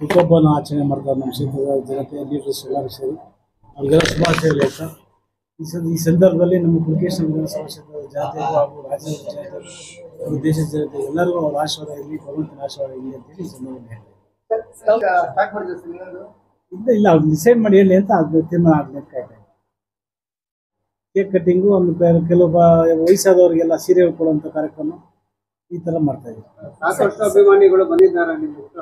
ಹುಟ್ಟುಹಬ್ಬನ ಆಚರಣೆ ಮಾಡ್ತಾರೆ ನಮ್ಮ ಕ್ಷೇತ್ರದ ಜನತೆ ಲೀಡರ್ಸ್ ಎಲ್ಲರೂ ಸೇರಿ ಅವ್ರಿಗೆಲ್ಲ ಶುಭಾಶಯಗಳು ಹೇಳ್ತಾ ಈ ಸಂದರ್ಭದಲ್ಲಿ ನಮ್ಮ ಪುಲಕೇಶಿ ವಿಧಾನಸಭಾ ಕ್ಷೇತ್ರದ ಜನತೆಗೂ ಹಾಗೂ ರಾಜ್ಯದ ಜನತೆ ಹಾಗೂ ದೇಶದ ಜನತೆ ಎಲ್ಲರಿಗೂ ಅವ್ರ ಆಶೀರ್ವಾದ ಇರಲಿ, ಭಗವಂತನ ಆಶೀರ್ವಾದ ಇರಲಿ ಅಂತೇಳಿ ಈ ಸಂದರ್ಭದಲ್ಲಿ ಹೇಳ್ತಾರೆ. ಇಲ್ಲ ಅವ್ರು ಡಿಸೈಡ್ ಮಾಡಿ ಹೇಳಿ ಅಂತ ಅದು ತೀರ್ಮಾನ ಆಗಲಿ ಅಂತ ಕಾಯ್ತಾ ಇದ್ದಾರೆ. ಕೇಕ್ ಕಟ್ಟಿಂಗು ಒಂದು ಕೆಲವೊಬ್ಬ ವಯಸ್ಸಾದವರಿಗೆಲ್ಲ ಸೀರೆ ಕೊಡುವಂಥ ಕಾರ್ಯಕ್ರಮ ಈ ಥರ ಮಾಡ್ತಾ ಇದ್ದೀವಿ. ಅಭಿಮಾನಿಗಳು ಬಂದಿದ್ದಾರೆ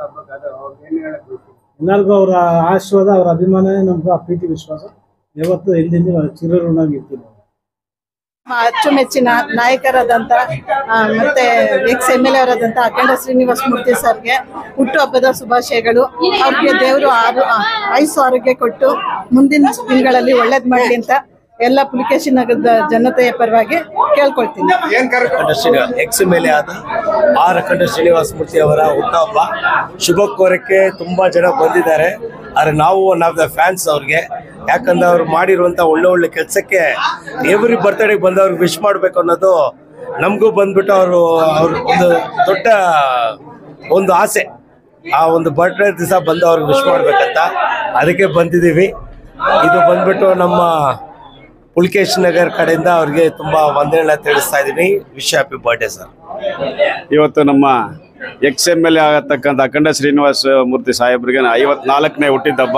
ಎಲ್ಲರಿಗೂ ಅವರ ಆಶೀರ್ವಾದ ಅವರ ಅಭಿಮಾನನೇ ನಮ್ಗೆ ಆ ಪ್ರೀತಿ ವಿಶ್ವಾಸ ಯಾವತ್ತು ಹಿಂದಿನ ಚಿರಋಣಾಗಿ ಇರ್ತೀವಿ. ಅಚ್ಚುಮೆಚ್ಚಿನ ನಾಯಕರಾದಂಥ ಮತ್ತೆ ಎಕ್ಸ್-MLA ಅವರಾದಂಥ ಅಖಂಡ ಶ್ರೀನಿವಾಸ ಮೂರ್ತಿ ಸರ್ಗೆ ಹುಟ್ಟುಹಬ್ಬದ ಶುಭಾಶಯಗಳು. ಅವ್ರಿಗೆ ದೇವರು ಆಯುಸ್ಸು ಆರೋಗ್ಯ ಕೊಟ್ಟು ಮುಂದಿನ ತಿಂಗಳಲ್ಲಿ ಒಳ್ಳೇದು ಮಾಡಲಿ ಅಂತ ಎಲ್ಲ ಪುಲಕೇಶಿ ನಗರದ ಜನತೆಯ ಪರವಾಗಿ ಕೇಳ್ಕೊಳ್ತೀನಿ. ಎಕ್ಸ್-MLA ಆದ ಅಖಂಡ ಶ್ರೀನಿವಾಸ ಮೂರ್ತಿ ಅವರ ಹುಟ್ಟುಹಬ್ಬ ಶುಭ ಕೋರಕ್ಕೆ ತುಂಬಾ ಜನ ಬಂದಿದ್ದಾರೆ. ಆದರೆ ನಾವು ಒನ್ ಆಫ್ ದ ಫ್ಯಾನ್ಸ್ ಅವ್ರಿಗೆ, ಯಾಕಂದ್ರೆ ಅವ್ರು ಮಾಡಿರುವಂಥ ಒಳ್ಳೆ ಕೆಲಸಕ್ಕೆ ಎವ್ರಿ ಬರ್ತ್ಡೇಗೆ ಬಂದವ್ರಿಗೆ ವಿಶ್ ಮಾಡಬೇಕು ಅನ್ನೋದು ನಮಗೂ ಬಂದ್ಬಿಟ್ಟು ಅವರು ಒಂದು ದೊಡ್ಡ ಒಂದು ಆಸೆ. ಆ ಒಂದು ಬರ್ತ್ಡೇ ದಿವಸ ಬಂದು ಅವ್ರಿಗೆ ವಿಶ್ ಮಾಡ್ಬೇಕಂತ ಅದಕ್ಕೆ ಬಂದಿದ್ದೀವಿ. ಇದು ಬಂದ್ಬಿಟ್ಟು ನಮ್ಮ ಪುಲಕೇಶಿ ನಗರ್ ಕಡೆಯಿಂದ ಅವ್ರಿಗೆ ತುಂಬಾ ವಂದನೆ ತಿಳಿಸ್ತಾ ಇದ್ದೀನಿ. Wish happy birthday sir. ಇವತ್ತು ನಮ್ಮ ಎಕ್ಸ್-MLA ಆಗತಕ್ಕಂಥ ಅಖಂಡ ಶ್ರೀನಿವಾಸ ಮೂರ್ತಿ ಸಾಹೇಬ್ರಿಗೆ 54ನೇ ಹುಟ್ಟಿದಬ್ಬ.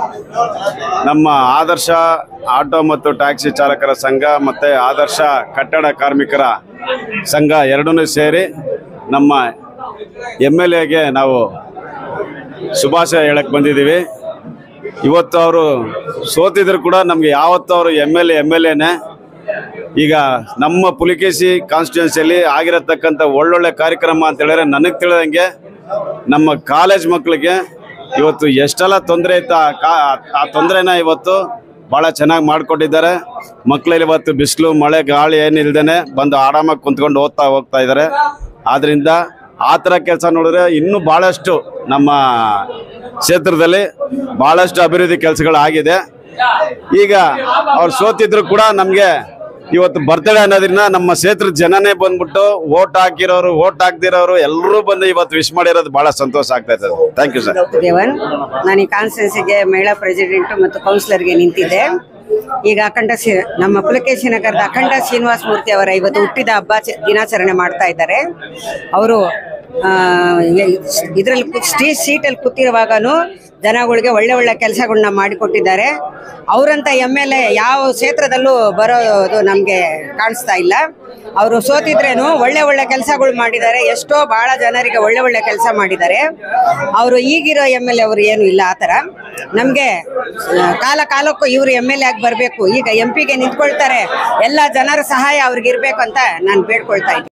ನಮ್ಮ ಆದರ್ಶ ಆಟೋ ಮತ್ತು ಟ್ಯಾಕ್ಸಿ ಚಾಲಕರ ಸಂಘ ಮತ್ತು ಆದರ್ಶ ಕಟ್ಟಡ ಕಾರ್ಮಿಕರ ಸಂಘ ಎರಡನ್ನೂ ಸೇರಿ ನಮ್ಮ MLAಗೆ ನಾವು ಶುಭಾಶಯ ಹೇಳಕ್ಕೆ ಬಂದಿದ್ದೀವಿ. ಇವತ್ತು ಅವರು ಸೋತಿದ್ರು ಕೂಡ ನಮಗೆ ಯಾವತ್ತು ಅವರು MLAನೇ. ಈಗ ನಮ್ಮ ಪುಲಕೇಶಿ ಕಾನ್ಸ್ಟಿಟ್ಯೂನ್ಸಿಯಲ್ಲಿ ಆಗಿರತಕ್ಕಂಥ ಒಳ್ಳೊಳ್ಳೆ ಕಾರ್ಯಕ್ರಮ ಅಂತ ಹೇಳಿದ್ರೆ ನನಗೆ ತಿಳಿದಂಗೆ ನಮ್ಮ ಕಾಲೇಜ್ ಮಕ್ಕಳಿಗೆ ಇವತ್ತು ಎಷ್ಟೆಲ್ಲ ತೊಂದರೆ ಇತ್ತು ಆ ತೊಂದರೆನ ಇವತ್ತು ಭಾಳ ಚೆನ್ನಾಗಿ ಮಾಡಿಕೊಟ್ಟಿದ್ದಾರೆ. ಮಕ್ಕಳಲ್ಲಿ ಇವತ್ತು ಬಿಸಿಲು ಮಳೆ ಗಾಳಿ ಏನಿಲ್ದೇನೆ ಬಂದು ಆರಾಮಾಗಿ ಕುಂತ್ಕೊಂಡು ಹೋಗ್ತಾ ಇದ್ದಾರೆ. ಆದ್ದರಿಂದ ಆ ಥರ ಕೆಲಸ ನೋಡಿದ್ರೆ ಇನ್ನೂ ಭಾಳಷ್ಟು ನಮ್ಮ ಕ್ಷೇತ್ರದಲ್ಲಿ ಭಾಳಷ್ಟು ಅಭಿವೃದ್ಧಿ ಕೆಲಸಗಳಾಗಿದೆ. ಈಗ ಅವ್ರು ಸೋತಿದ್ರು ಕೂಡ ನಮಗೆ ಇವತ್ತು ಬರ್ತಡೇ ಅನ್ನೋದ್ರಿಂದ ನಮ್ಮ ಕ್ಷೇತ್ರದ ಜನನೇ ಬಂದ್ಬಿಟ್ಟು ವೋಟ್ ಹಾಕಿರೋರು ವೋಟ್ ಹಾಕ್ದಿರೋರು ಎಲ್ಲರೂ ಬಂದು ಇವತ್ತು ವಿಶ್ ಮಾಡಿರೋದು ಬಹಳ ಸಂತೋಷ ಆಗ್ತಾ ಇದೆ. Thank you sir. ದೇವನ್, ನಾನು ಈ ಕಾನ್ಸ್ಟಿಟ್ಯೂನ್ಸಿಗೆ ಮಹಿಳಾ ಪ್ರೆಸಿಡೆಂಟ್ ಮತ್ತು ಕೌನ್ಸಿಲರ್ಗೆ ನಿಂತಿದ್ದೆ. ಈಗ ನಮ್ಮ ಪುಲಕೇಶಿ ನಗರದ ಅಖಂಡ ಶ್ರೀನಿವಾಸ ಮೂರ್ತಿ ಅವರ ಇವತ್ತು ಹುಟ್ಟಿದ ಹಬ್ಬ ದಿನಾಚರಣೆ ಮಾಡ್ತಾ ಇದ್ದಾರೆ. ಅವರು ಇದರಲ್ಲಿ ಸೀಟಲ್ಲಿ ಕೂತಿರುವಾಗನೂ ಜನಗಳಿಗೆ ಒಳ್ಳೆ ಕೆಲಸಗಳನ್ನ ಮಾಡಿಕೊಟ್ಟಿದ್ದಾರೆ. ಅವರಂತ MLA ಯಾವ ಕ್ಷೇತ್ರದಲ್ಲೂ ಬರೋದು ನಮಗೆ ಕಾಣಿಸ್ತಾ ಇಲ್ಲ. ಅವರು ಸೋತಿದ್ರೇನು ಒಳ್ಳೆ ಕೆಲಸಗಳು ಮಾಡಿದ್ದಾರೆ. ಎಷ್ಟೋ ಭಾಳ ಜನರಿಗೆ ಒಳ್ಳೆ ಕೆಲಸ ಮಾಡಿದ್ದಾರೆ. ಅವರು ಈಗಿರೋ MLA ಅವರು ಏನು ಇಲ್ಲ. ಆ ಥರ ನಮಗೆ ಕಾಲಕ್ಕೂ ಇವರು MLA ಆಗಿ ಬರಬೇಕು. ಈಗ MP ಗೆ ನಿಂತ್ಕೊಳ್ತಾರೆ. ಎಲ್ಲ ಜನರ ಸಹಾಯ ಅವ್ರಿಗೆ ಇರಬೇಕು ಅಂತ ನಾನು ಬೇಡ್ಕೊಳ್ತಾ ಇದ್ದೀನಿ.